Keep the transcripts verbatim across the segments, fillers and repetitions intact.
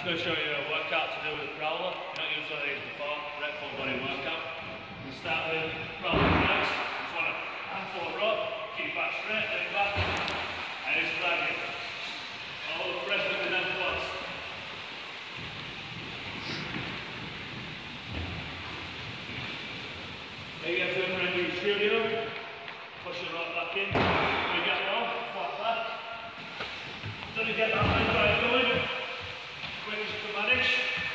just going to show you a workout to do with prowler. You've not used one of these before, direct full body workout. We'll start with prowler next. Just want a handful of rope, keep back straight, then back, and just drag it. All the pressure with them quads. Then you get to the front of your studio, push the rope back in, you get low, flat back. Then you get that line drive going. Quick as you can manage.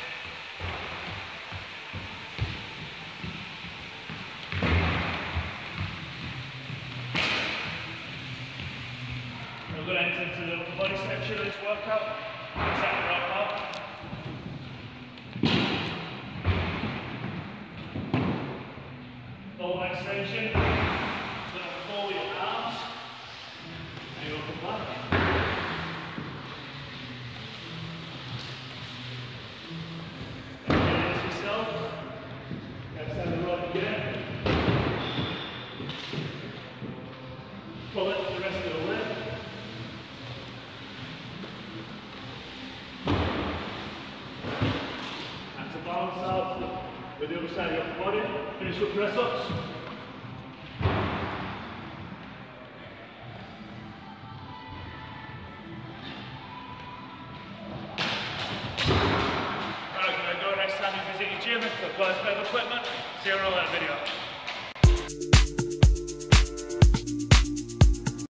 We're going to enter into the upper body section of this workout. Set the rope out. Full extension. You're going to pull your arms and your upper back. Extend the rope again. Pull it the rest of the way. And to balance out with the other side of your body, finish with press ups. Alright, can I go next time you visit your gym to acquire spare equipment? See you in another video.